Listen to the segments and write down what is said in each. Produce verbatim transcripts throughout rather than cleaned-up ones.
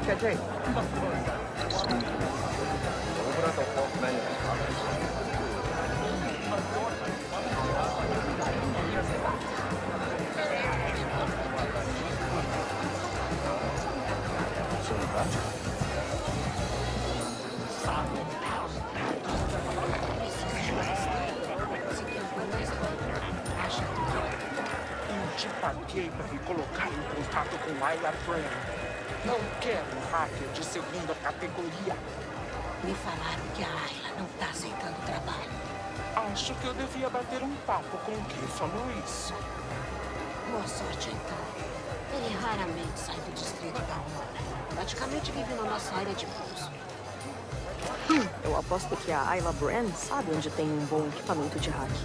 Te paguei para me colocar em contato com Ayla Brand. Não quero um hacker de segunda categoria. Me falaram que a Ayla não tá aceitando o trabalho. Acho que eu devia bater um papo com quem falou isso. Boa sorte, então. Ele raramente sai do distrito da Warner. Praticamente vive na nossa área de pouso. Hum, eu aposto que a Ayla Brand sabe onde tem um bom equipamento de hack.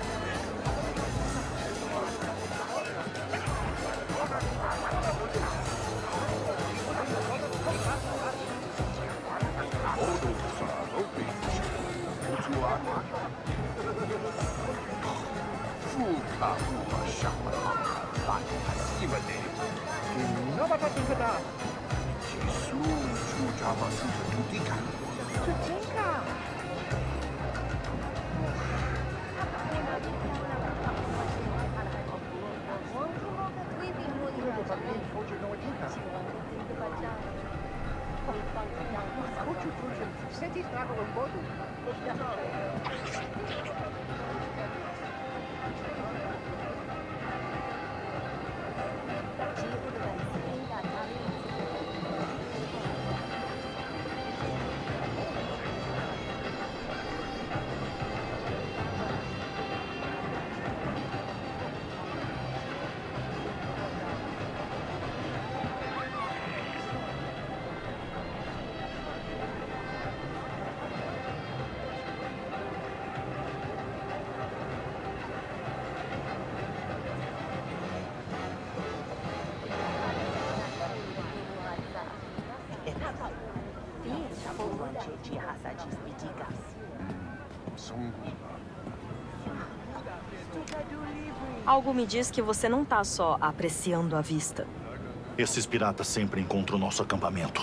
Algo me diz que você não tá só apreciando a vista. Esses piratas sempre encontram o nosso acampamento.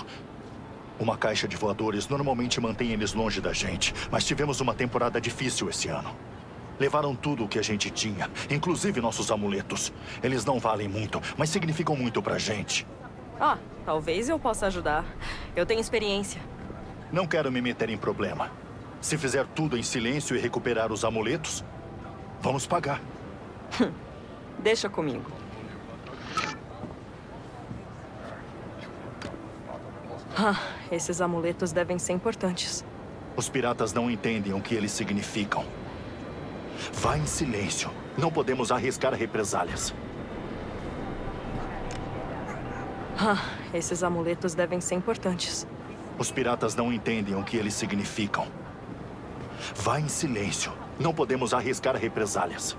Uma caixa de voadores normalmente mantém eles longe da gente, mas tivemos uma temporada difícil esse ano. Levaram tudo o que a gente tinha, inclusive nossos amuletos. Eles não valem muito, mas significam muito pra gente. Ah, talvez eu possa ajudar. Eu tenho experiência. Não quero me meter em problema. Se fizer tudo em silêncio e recuperar os amuletos, vamos pagar. Deixa comigo. Ah, esses amuletos devem ser importantes. Os piratas não entendem o que eles significam. Vá em silêncio. Não podemos arriscar represálias. Ah, esses amuletos devem ser importantes. Os piratas não entendem o que eles significam. Vá em silêncio. Não podemos arriscar represálias.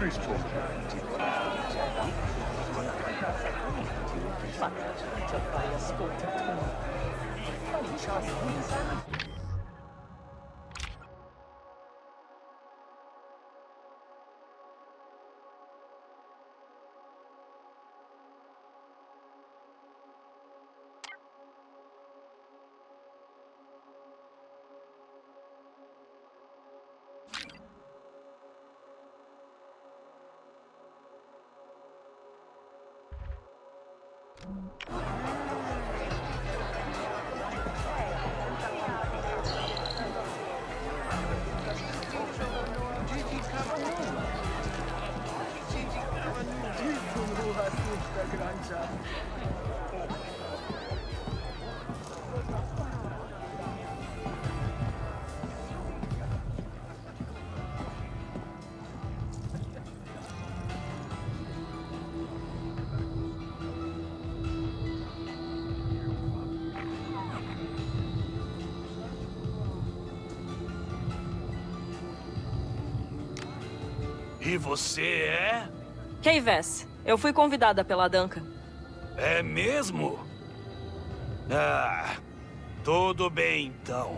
E você é? Kay Vess. Eu fui convidada pela Duncan. É mesmo? Ah, tudo bem então.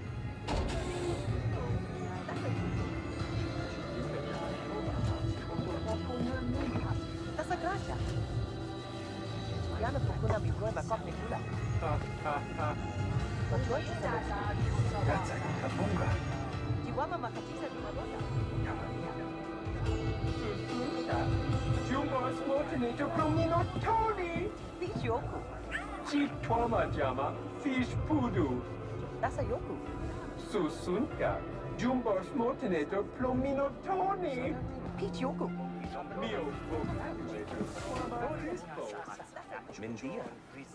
Fish Pudu. That's a yoku. Susunka. Jumbos Mortinator Plominotoni. Peach yoku. Mio. Mendia.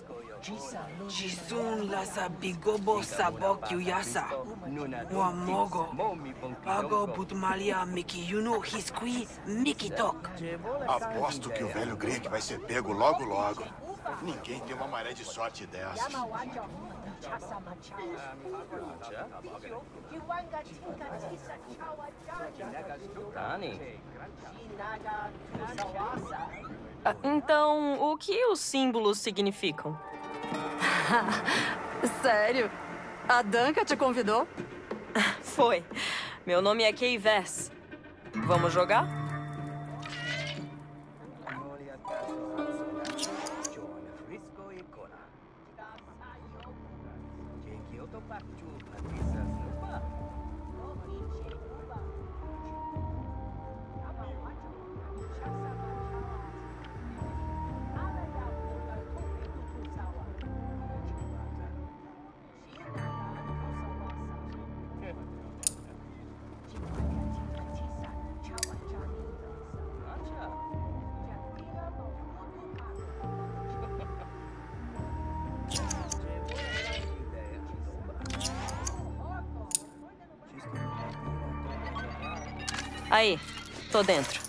Jisun lasa bigobo sabok yuyasa. Wamogo. Pago butmalia Mickey Yuno Hisqui Mickey Tok. Aposto que o velho Greg vai ser pego logo logo. Ninguém tem uma maré de sorte dessas. Ah, então, o que os símbolos significam? Sério? A Duncan te convidou? Foi. Meu nome é Kay Vess. Vamos jogar? Aí, tô dentro.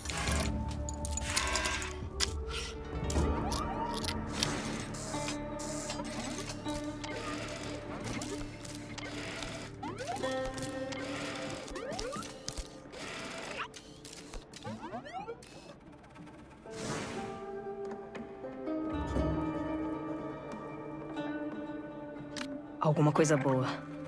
Alguma coisa boa.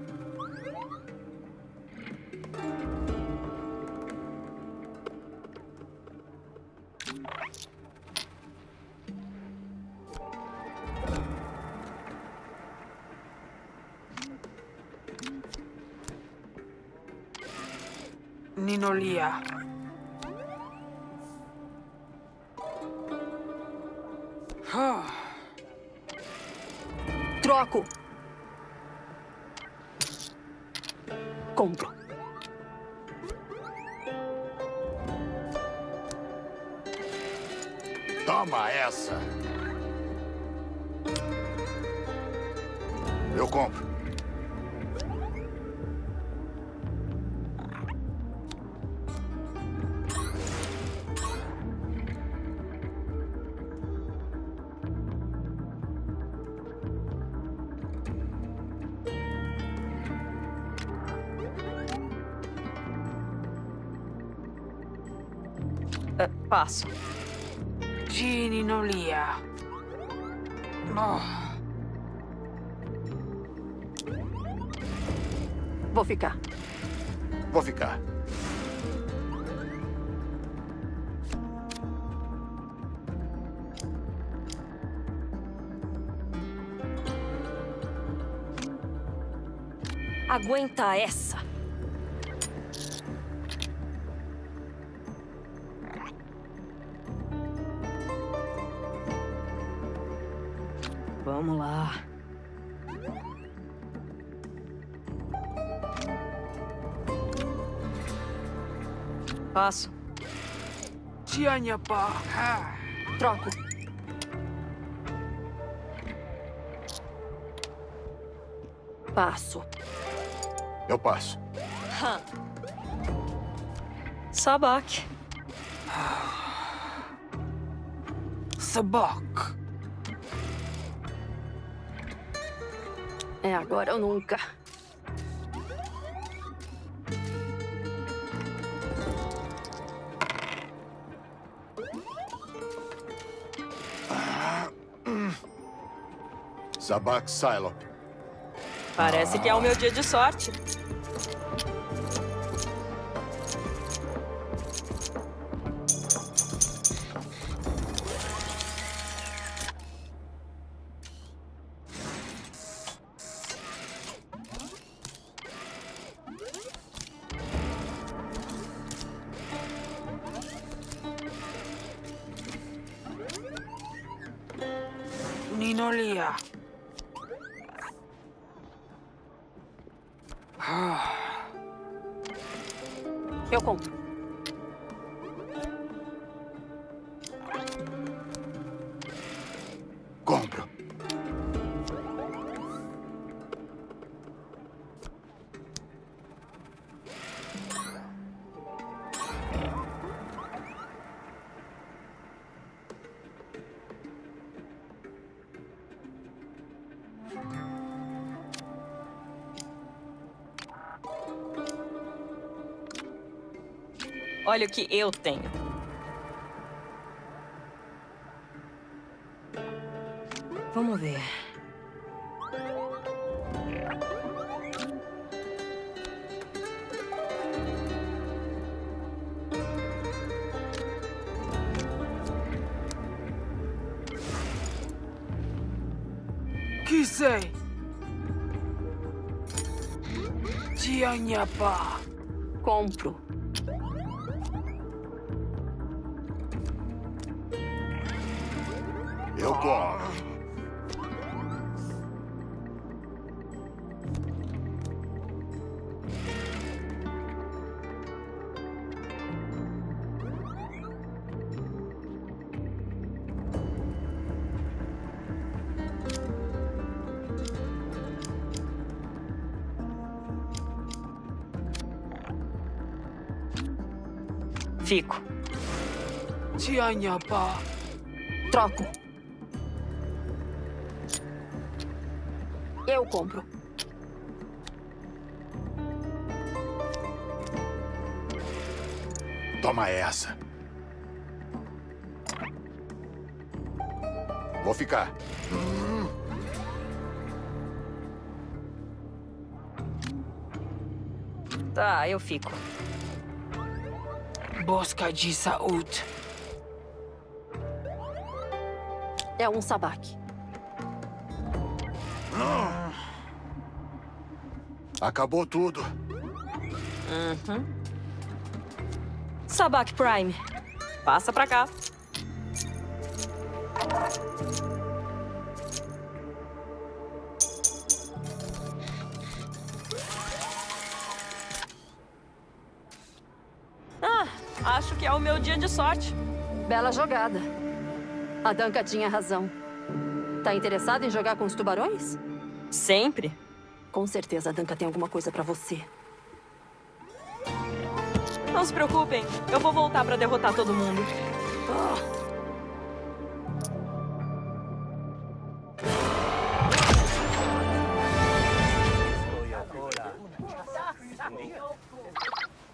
Ninolia. Troco. Compro. Toma essa. Eu compro. Uh, passo. De Ninolia. Oh. Vou ficar. Vou ficar. Aguenta essa. Vamos lá. Passo. Tianyapa. Troco. Passo. Eu passo. Sabak. Sabak. É agora ou nunca. Sabak Silo. Parece que é o meu dia de sorte. Ninolia. Eu compro. Compro. Olha o que eu tenho. Vamos ver. Que sei? Tianyapa. Compro. Eu compro. Fico. Tianyapa. Troco. Eu compro. Toma essa. Vou ficar. Tá, eu fico. Bosca de saúde. É um sabaque. Acabou tudo. Uhum. Sabak Prime. Passa pra cá. Ah, acho que é o meu dia de sorte. Bela jogada. A Danka tinha razão. Tá interessado em jogar com os tubarões? Sempre. Com certeza a Danka tem alguma coisa pra você. Não se preocupem, eu vou voltar pra derrotar todo mundo. Oh.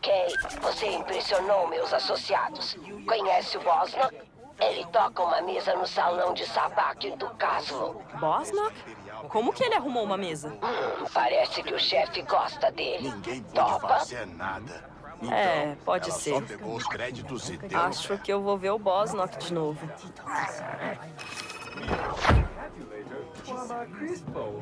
Kay, você impressionou meus associados. Conhece o Bosnock? Ele toca uma mesa no salão de sabak do Caslo. Bosnock? Como que ele arrumou uma mesa? Hum, parece que o chefe gosta dele. Ninguém pode Topa? fazer nada. Então, É, pode ela ser. só pegou os créditos e deu. Acho que eu vou ver o Bosnock de novo. Forma Crispo.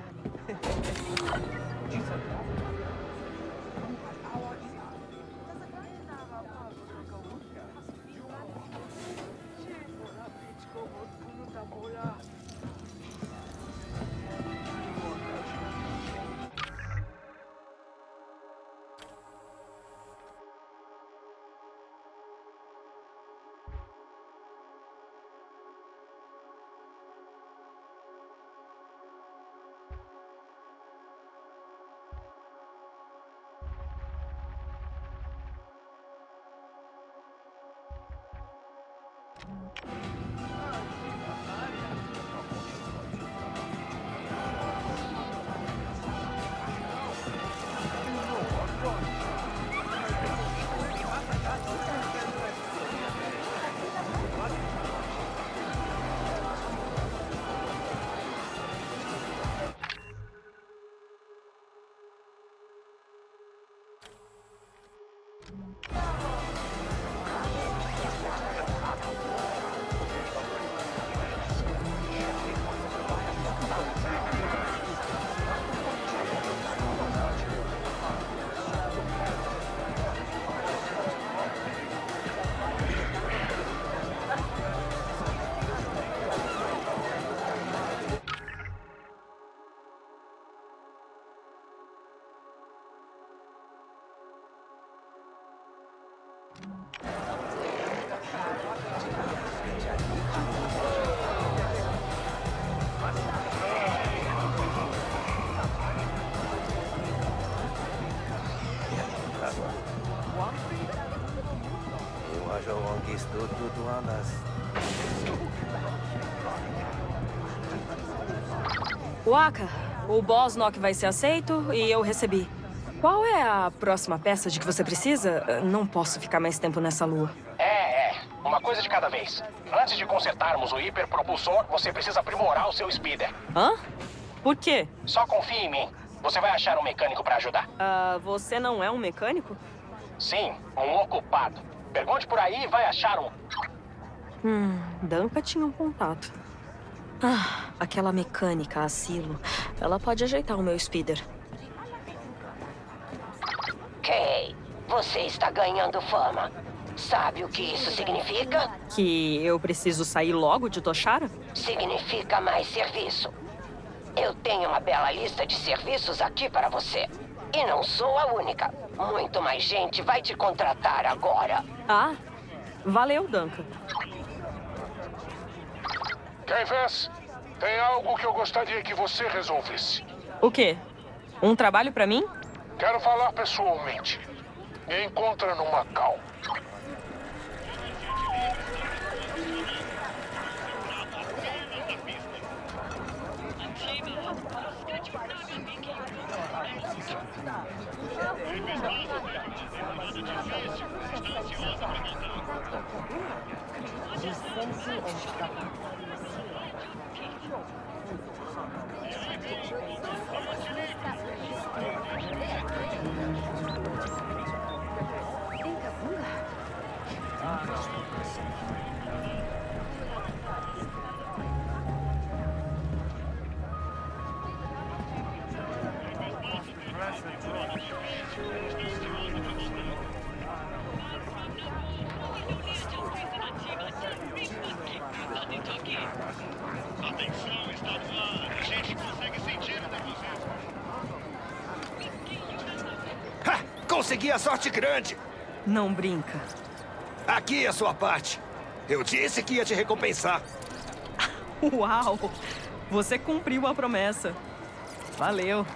Waka, o Bosnock vai ser aceito e eu recebi. Qual é a próxima peça de que você precisa? Não posso ficar mais tempo nessa lua. É, é. Uma coisa de cada vez. Antes de consertarmos o hiperpropulsor, você precisa aprimorar o seu speeder. Hã? Por quê? Só confie em mim. Você vai achar um mecânico pra ajudar. Ah, você não é um mecânico? Sim, um ocupado. Pergunte por aí e vai achar um. Hum, Danka tinha um contato. Ah, aquela mecânica, a Silo. Ela pode ajeitar o meu speeder. Kay, você está ganhando fama. Sabe o que isso significa? Que eu preciso sair logo de Toshara? Significa mais serviço. Eu tenho uma bela lista de serviços aqui para você. E não sou a única. Muito mais gente vai te contratar agora. Ah, valeu, Danka. Kayvess, tem algo que eu gostaria que você resolvesse. O quê? Um trabalho pra mim? Quero falar pessoalmente. Me encontra no Macau. Consegui a sorte grande. Não brinca. Aqui é a sua parte. Eu disse que ia te recompensar. Uau! Você cumpriu a promessa. Valeu.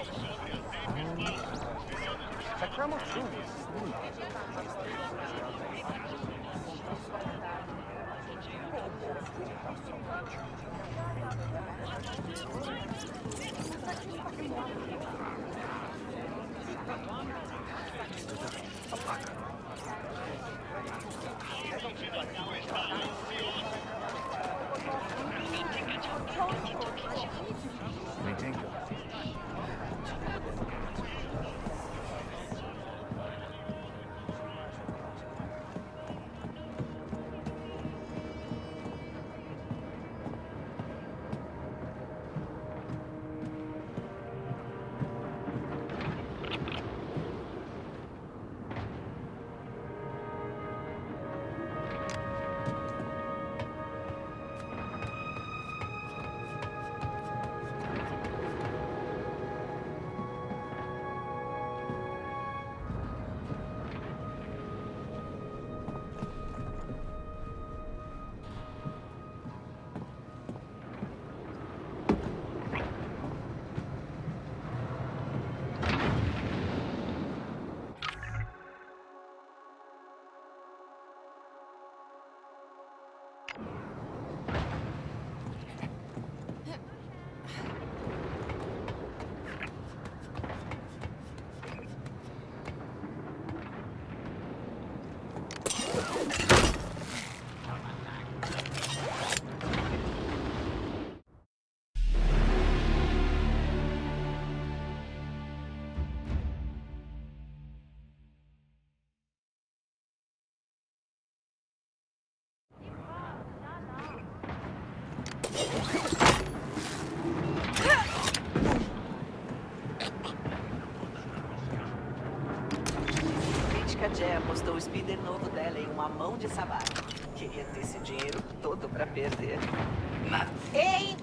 Jé apostou o speeder novo dela em uma mão de sabac. Queria ter esse dinheiro todo pra perder. Mas... Ei!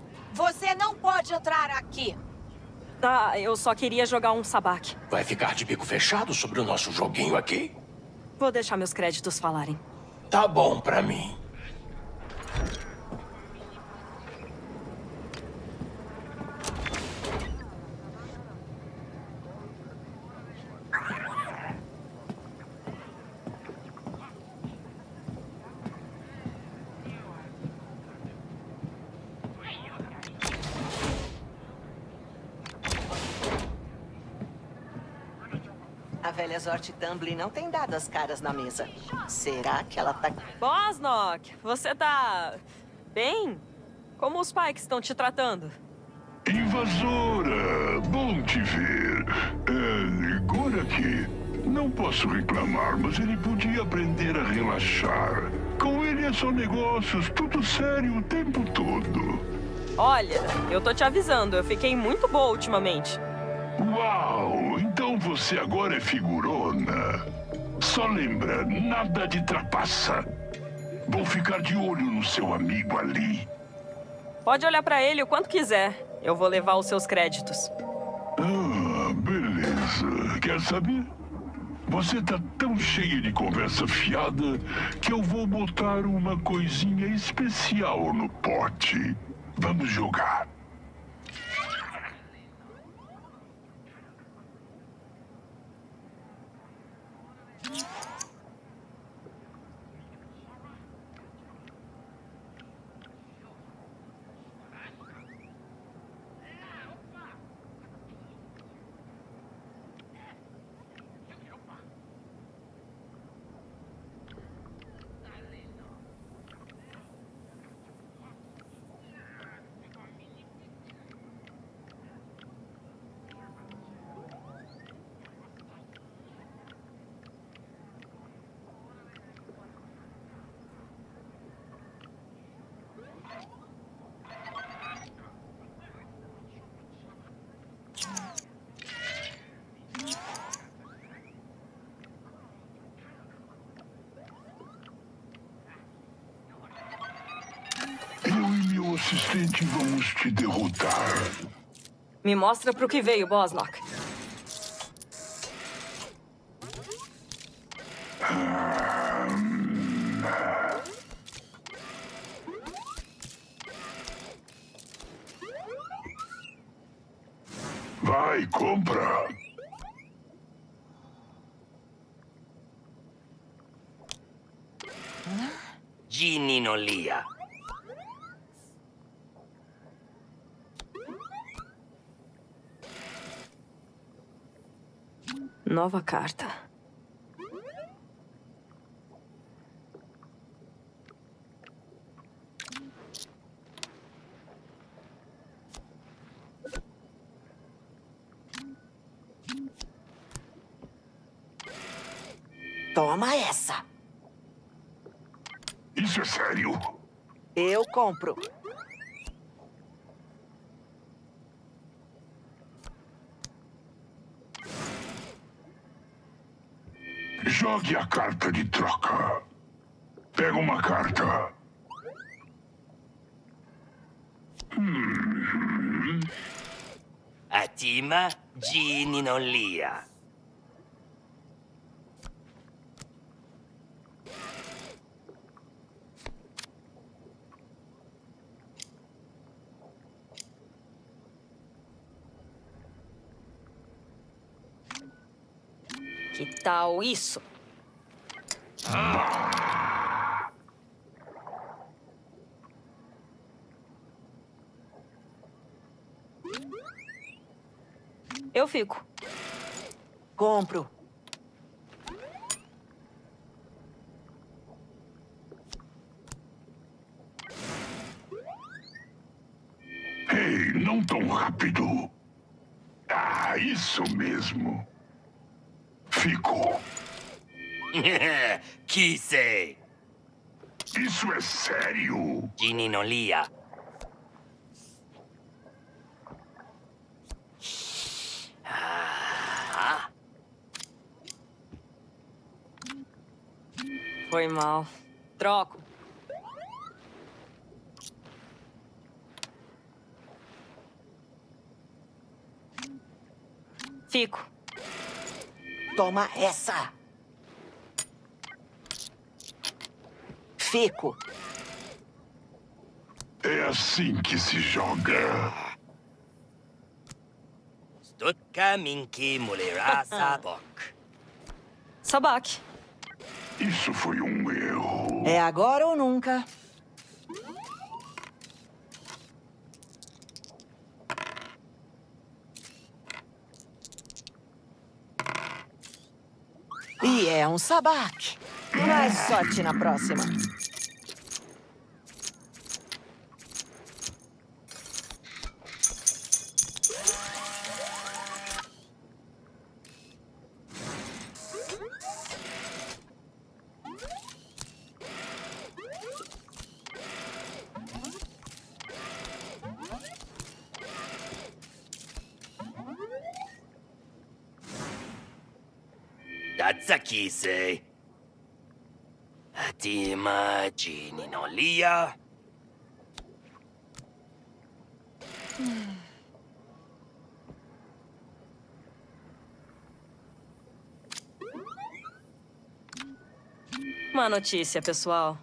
Você não pode entrar aqui! Tá, eu só queria jogar um sabac. Vai ficar de bico fechado sobre o nosso joguinho aqui? Vou deixar meus créditos falarem. Tá bom pra mim. A velha Zort Tumbly não tem dado as caras na mesa. Será que ela tá... Bosnok, você tá... bem? Como os Pikes estão te tratando? Invasora, bom te ver. É, Goraki, não posso reclamar, mas ele podia aprender a relaxar. Com ele é só negócios, tudo sério o tempo todo. Olha, eu tô te avisando, eu fiquei muito boa ultimamente. Uau, então você agora é figurona. Só lembra, nada de trapaça. Vou ficar de olho no seu amigo ali. Pode olhar pra ele o quanto quiser. Eu vou levar os seus créditos. Ah, beleza. Quer saber? Você tá tão cheia de conversa fiada que eu vou botar uma coisinha especial no pote. Vamos jogar. Assistente, vamos te derrotar. Me mostra pro que veio, Bosnok. Vai, compra. Gininolia. Nova carta. Toma essa. Isso é sério? Eu compro. Jogue a carta de troca. Pega uma carta. Hum. Atima Gininolia. Que tal isso? Ah. Eu fico. Compro. Ei, não tão rápido. Ah, isso mesmo. Fico. Kisei. Isso é sério? Gininolia. Ah. Foi mal. Troco. Fico. Toma essa. Fico. É assim que se joga. Stutka minki mulera sabok. Sabak. Isso foi um erro. É agora ou nunca. E é um sabaque. Mais sorte na próxima. That's a Kisei. Atima Gininolia. Uma notícia, pessoal.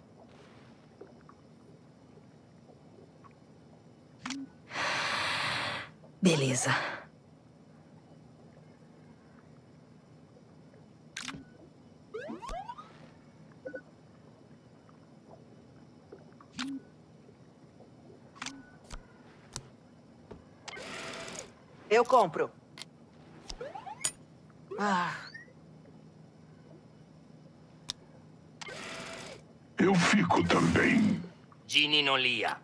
Beleza. Eu compro. Ah. Eu fico também. Gininolia.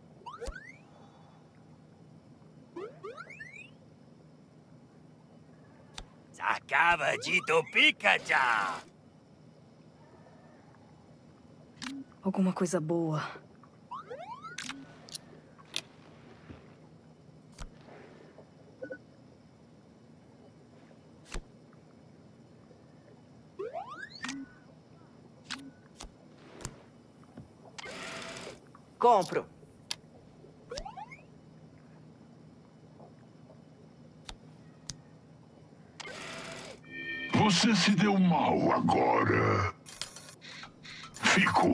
Sacava de Pikachu. Alguma coisa boa. Compro. Você se deu mal agora. Fico.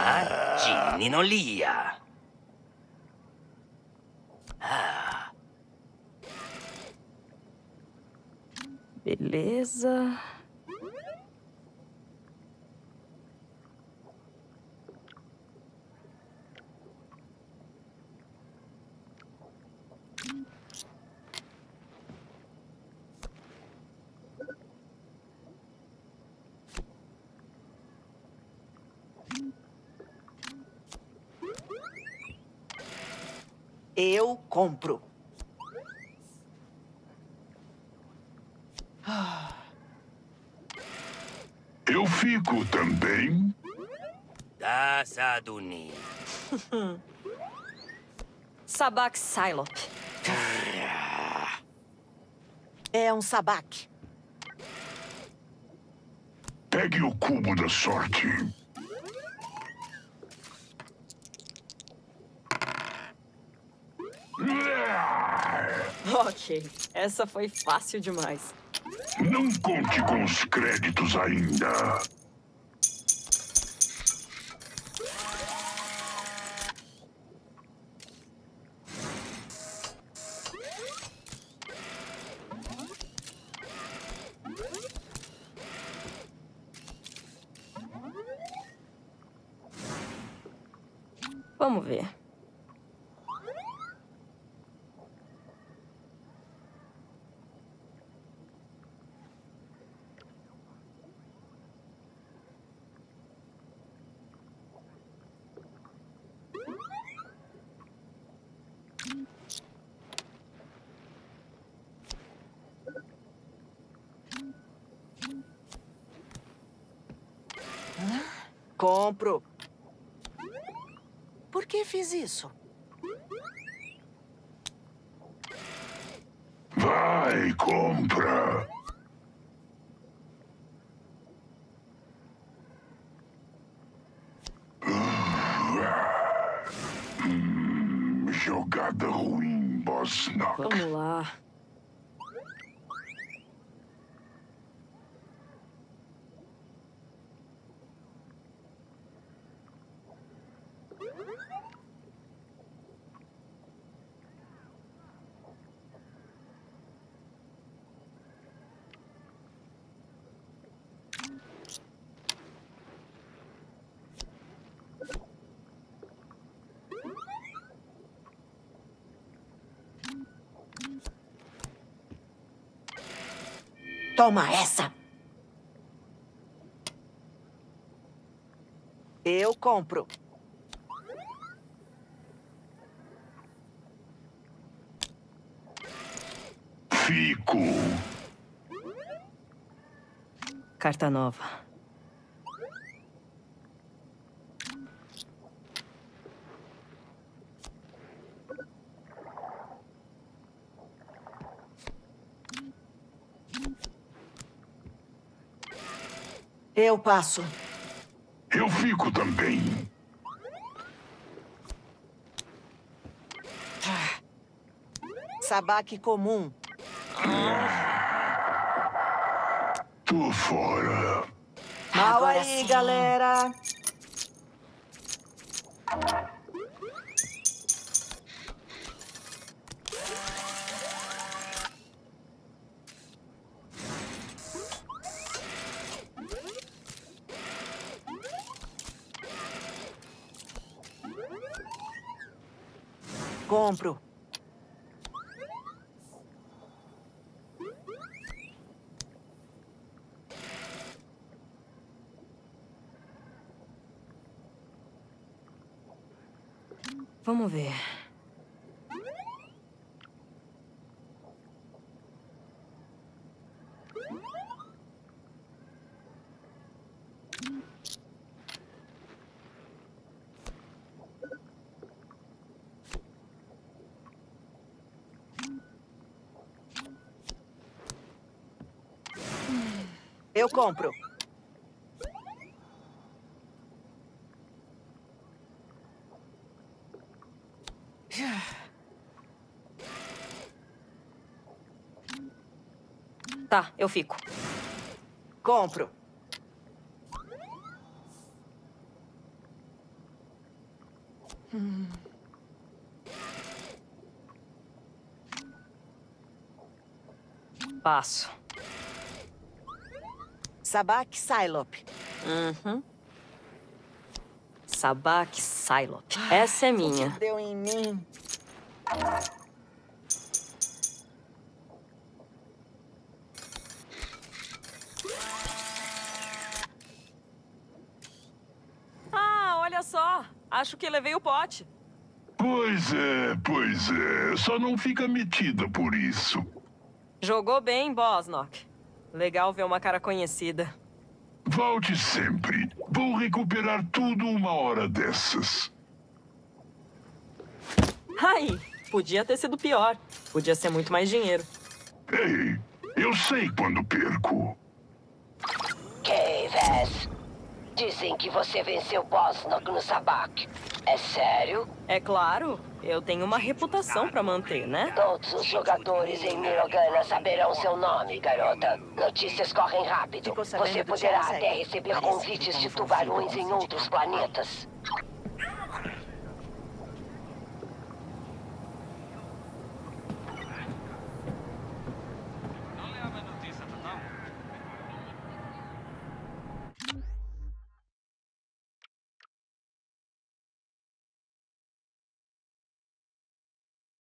Atima Gininolia. Ah. Beleza. Eu compro. Eu fico também. Da Saduni. Sabak Psylop. É um sabaque. Pegue o cubo da sorte. Ok, essa foi fácil demais. Não conte com os créditos ainda. Vamos ver. Compro. Por que fiz isso? Vai, compra. Hum, jogada ruim, Boss Knock. Vamos lá. Toma essa. Eu compro. Fico. Carta nova. Eu passo. Eu fico também. Sabaque comum. Tô fora. Mal Agora aí, sim. galera. Compro. Vamos ver. Eu compro. Tá, eu fico. Compro. Hum. Passo. Sabak Psylop. Uhum. Sabak Psylop. Essa é minha. Deu em mim. Ah, olha só. Acho que levei o pote. Pois é, pois é. Só não fica metida por isso. Jogou bem, Bosnok. Legal ver uma cara conhecida. Volte sempre. Vou recuperar tudo uma hora dessas. Ai, podia ter sido pior. Podia ser muito mais dinheiro. Ei, eu sei quando perco. Kayves, dizem que você venceu Bosnok no Sabak. É sério? É claro. Eu tenho uma reputação pra manter, né? Todos os jogadores em Mirogana saberão seu nome, garota. Notícias correm rápido. Você poderá até receber convites de tubarões em outros planetas.